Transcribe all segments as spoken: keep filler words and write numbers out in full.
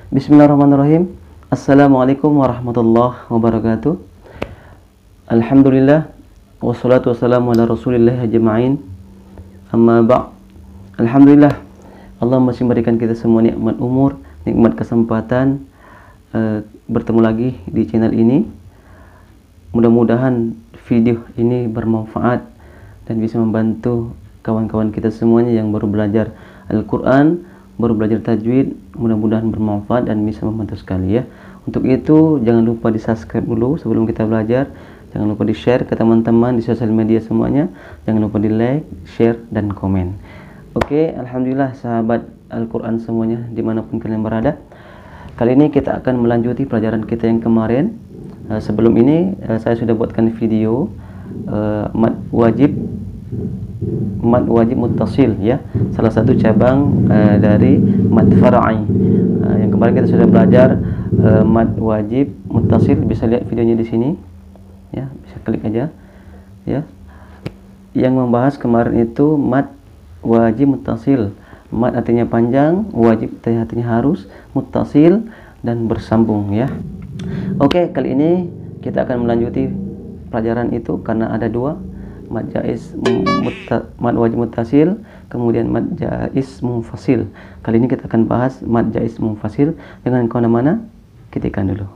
Bismillahirrahmanirrahim. Assalamualaikum warahmatullahi wabarakatuh. Alhamdulillah wassalatu wassalamu ala Rasulillah ajma'in. Amma ba'. Alhamdulillah, Allah masih memberikan kita semua nikmat umur, nikmat kesempatan uh, bertemu lagi di channel ini. Mudah-mudahan video ini bermanfaat dan bisa membantu kawan-kawan kita semuanya yang baru belajar Al-Quran, baru belajar tajwid. Mudah-mudahan bermanfaat dan bisa membantu sekali ya. Untuk itu jangan lupa di subscribe dulu sebelum kita belajar. Jangan lupa di share ke teman-teman di sosial media semuanya. Jangan lupa di like, share, dan komen. Oke, alhamdulillah sahabat Al-Quran semuanya dimanapun kalian berada. Kali ini kita akan melanjuti pelajaran kita yang kemarin. uh, Sebelum ini uh, saya sudah buatkan video uh, mad wajib mad wajib muttasil ya, salah satu cabang uh, dari mad far'i. Uh, yang kemarin kita sudah belajar uh, mad wajib muttasil. Bisa lihat videonya di sini ya, bisa klik aja ya. Yang membahas kemarin itu mad wajib muttasil. Mad artinya panjang, wajib artinya harus, muttasil dan bersambung ya. Oke, kali ini kita akan melanjuti pelajaran itu karena ada dua, mad jaiz mutta, mad wajib muttasil, kemudian mad jaiz munfasil. Kali ini kita akan bahas mad jaiz munfasil. Dengan kemana mana ketikkan dulu.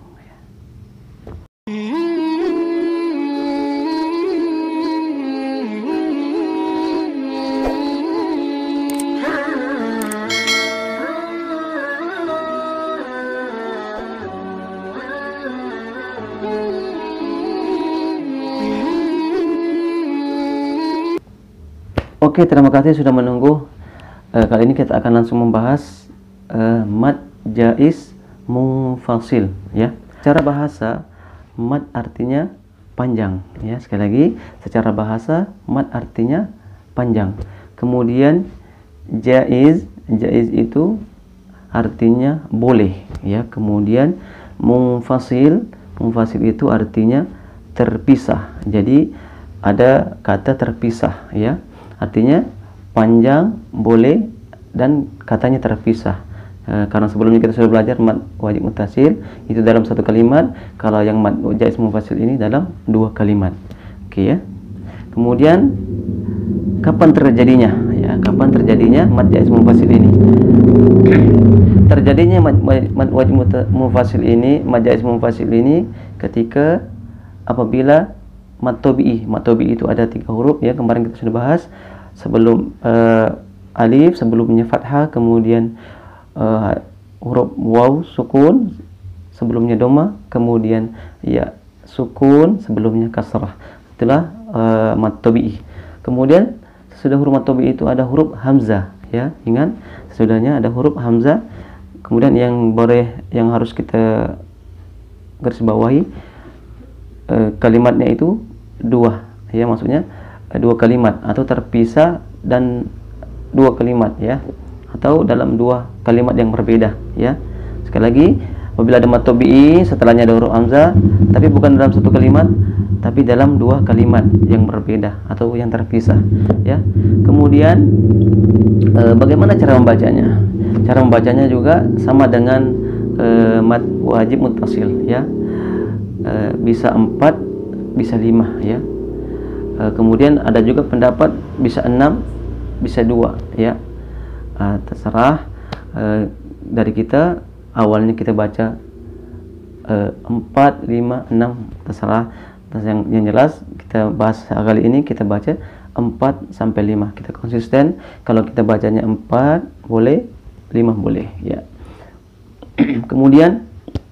Oke, terima kasih sudah menunggu. Uh, kali ini kita akan langsung membahas uh, mad jaiz munfasil ya. Secara bahasa mad artinya panjang ya. Sekali lagi, secara bahasa mad artinya panjang. Kemudian jaiz, jaiz itu artinya boleh ya. Kemudian munfasil, munfasil itu artinya terpisah. Jadi ada kata terpisah ya. Artinya panjang, boleh, dan katanya terpisah. E, karena sebelumnya kita sudah belajar mad wajib muttasil itu dalam satu kalimat. Kalau yang mad jaiz munfasil ini dalam dua kalimat. Oke ya. Kemudian kapan terjadinya? Ya, kapan terjadinya mad jaiz munfasil ini? Terjadinya mad, mad wajib munfasil ini, mad jaiz munfasil ini ketika apabila mad tabi'i. Mad tabi'i itu ada tiga huruf ya. Kemarin kita sudah bahas. Sebelum uh, alif, sebelumnya fathah, kemudian uh, huruf waw sukun, sebelumnya doma, kemudian ya sukun, sebelumnya kasrah. Itulah uh, mad tabi'i. Kemudian sesudah huruf mad tabi'i itu ada huruf hamzah ya. Ingat, sesudahnya ada huruf hamzah. Kemudian yang boleh, yang harus kita garis bawahi, uh, kalimatnya itu dua ya, maksudnya dua kalimat atau terpisah dan dua kalimat ya, atau dalam dua kalimat yang berbeda ya. Sekali lagi, apabila ada mad tabi'i setelahnya ada huruf hamzah tapi bukan dalam satu kalimat tapi dalam dua kalimat yang berbeda atau yang terpisah ya. Kemudian e, bagaimana cara membacanya? Cara membacanya juga sama dengan e, mad wajib muttasil ya. E, bisa empat, bisa lima ya. Uh, kemudian ada juga pendapat bisa enam, bisa dua ya. Uh, terserah uh, dari kita. Awalnya kita baca uh, empat, lima, enam, terserah. Terus yang, yang jelas kita bahas kali ini kita baca empat sampai lima. Kita konsisten. Kalau kita bacanya empat boleh, lima boleh ya. Kemudian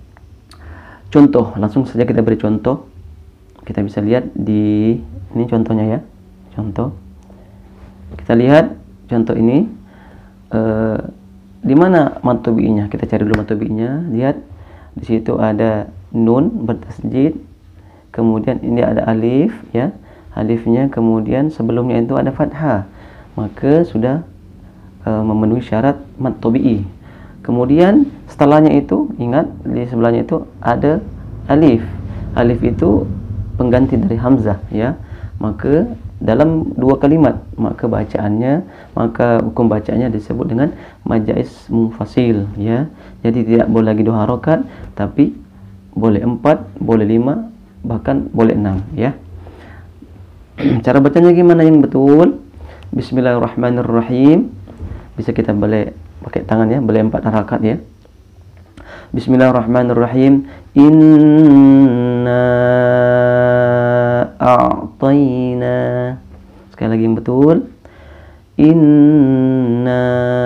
contoh, langsung saja kita beri contoh. Kita bisa lihat di ini contohnya ya. Contoh. Kita lihat contoh ini. Uh, di mana mad tabi'inya? Kita cari dulu mad tabi'inya. Lihat di situ ada nun bertasjid. Kemudian ini ada alif ya. Alifnya kemudian sebelumnya itu ada fathah. Maka sudah uh, memenuhi syarat mad tabi'i. Kemudian setelahnya itu ingat di sebelahnya itu ada alif. Alif itu pengganti dari hamzah ya. Maka dalam dua kalimat, maka bacaannya, maka hukum bacaannya disebut dengan majais munfasil, ya. Jadi tidak boleh lagi dua harokat, tapi boleh empat, boleh lima, bahkan boleh enam, ya. Cara bacanya gimana yang betul? Bismillahirrahmanirrahim. Bisa kita boleh pakai tangan, ya, boleh empat harokat, ya. Bismillahirrahmanirrahim. Inna a'tayna. Sekali lagi yang betul. Inna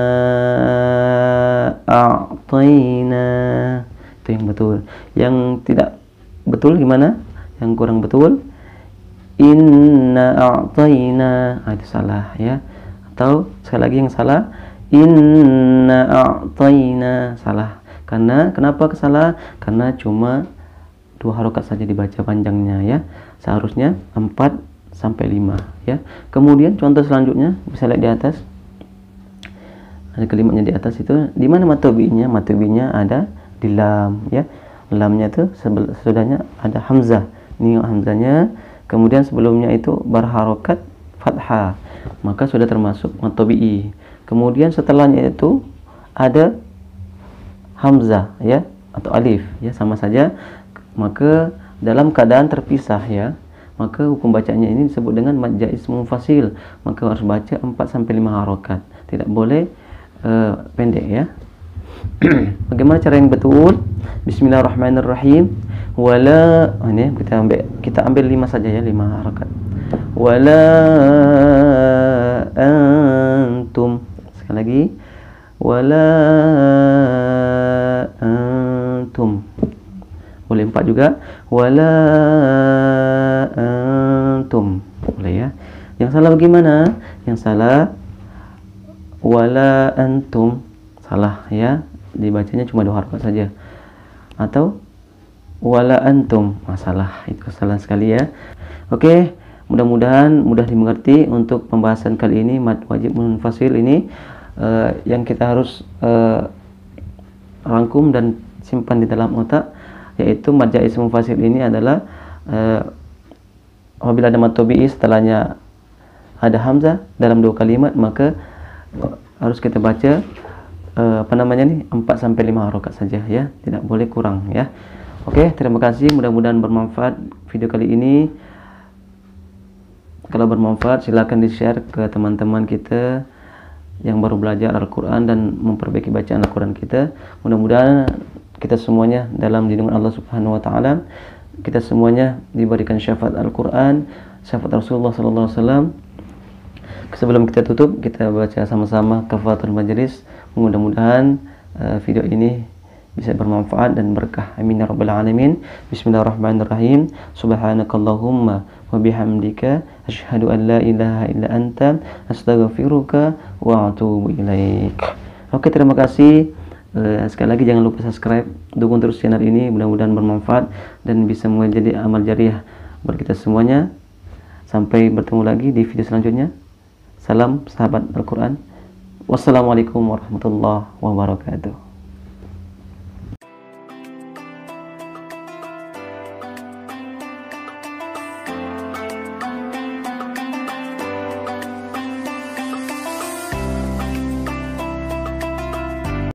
a'tayna. Itu yang betul. Yang tidak betul gimana? Yang kurang betul. Inna a'tayna. Ah, itu salah, ya. Atau sekali lagi yang salah. Inna a'tayna. Salah. Karena kenapa salah? Karena cuma dua harokat saja dibaca panjangnya, ya. Seharusnya empat sampai lima, ya. Kemudian contoh selanjutnya bisa lihat di atas. Ada kalimatnya di atas itu. Di mana matobinya? Matobinya ada di lam, ya. Lamnya itu sesudahnya ada hamzah. Ini hamzahnya. Kemudian sebelumnya itu berharokat fathah, maka sudah termasuk matobi. Kemudian setelahnya itu ada hamzah, ya, atau alif, ya, sama saja. Maka dalam keadaan terpisah, ya, maka hukum bacanya ini disebut dengan majais munfasil. Maka harus baca empat sampai lima harokat, tidak boleh uh, pendek, ya. Bagaimana cara yang betul? Bismillahirrahmanirrahim. Wala, oh, ini kita ambil kita ambil lima saja, ya, lima harokat. Wala antum. Sekali lagi. Wala antum. Boleh empat juga. Wala antum. Boleh, ya. Yang salah bagaimana? Yang salah wala antum. Salah, ya. Dibacanya cuma dua harokat saja. Atau wala antum. Masalah. Itu kesalahan sekali, ya. Oke, mudah-mudahan mudah dimengerti untuk pembahasan kali ini mad wajib munfasil ini. Uh, yang kita harus uh, rangkum dan simpan di dalam otak, yaitu mad jaiz munfasil ini adalah uh, apabila ada mad tabi'i setelahnya ada hamzah dalam dua kalimat, maka uh, harus kita baca uh, apa namanya nih empat sampai lima harokat saja, ya, tidak boleh kurang, ya. Oke, terima kasih, mudah-mudahan bermanfaat video kali ini. Kalau bermanfaat silakan di-share ke teman-teman kita yang baru belajar Al-Quran dan memperbaiki bacaan Al-Quran kita. Mudah-mudahan kita semuanya dalam lindungan Allah Subhanahu wa taala. Kita semuanya diberikan syafaat Al-Quran, syafaat Rasulullah sallallahu alaihi wasallam. Sebelum kita tutup, kita baca sama-sama kafaratul majelis. Mudah-mudahan uh, video ini bisa bermanfaat dan berkah. Amin ya rabbal alamin. Bismillahirrahmanirrahim. Subhanakallahumma wa bihamdika asyhadu an la ilaha illa anta astaghfiruka wa atubu ilaik. Oke, terima kasih. Uh, sekali lagi jangan lupa subscribe, dukung terus channel ini, mudah-mudahan bermanfaat dan bisa menjadi amal jariah buat kita semuanya. Sampai bertemu lagi di video selanjutnya. Salam sahabat Al-Quran. Wassalamualaikum warahmatullahi wabarakatuh.